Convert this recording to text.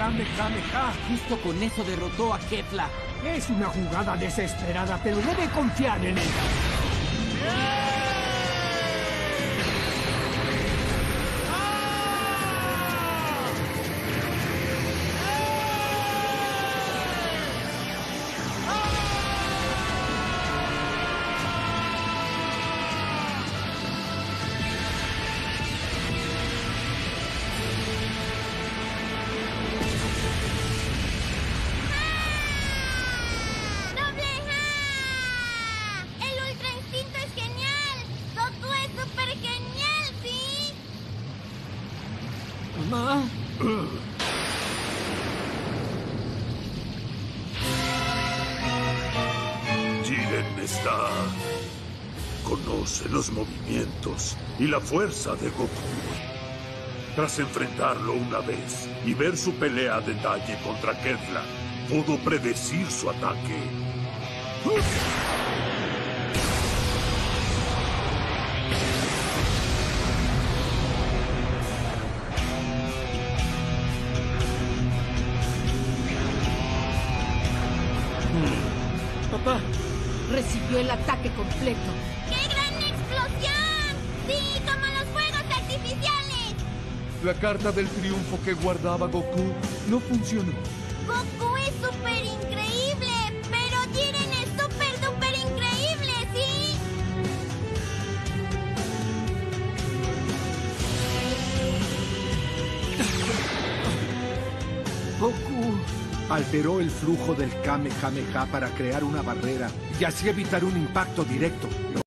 Kamehameha. Justo con eso derrotó a Kefla. Es una jugada desesperada, pero debe confiar en ella. ¿Ah? Jiren está... conoce los movimientos y la fuerza de Goku. Tras enfrentarlo una vez y ver su pelea a detalle contra Kefla, pudo predecir su ataque. Papá, Recibió el ataque completo. ¡Qué gran explosión! ¡Sí, como los fuegos artificiales! La carta del triunfo que guardaba Goku no funcionó. Goku es súper increíble, pero Jiren es súper duper increíble, ¿sí? Goku alteró el flujo del Kamehameha para crear una barrera y así evitar un impacto directo.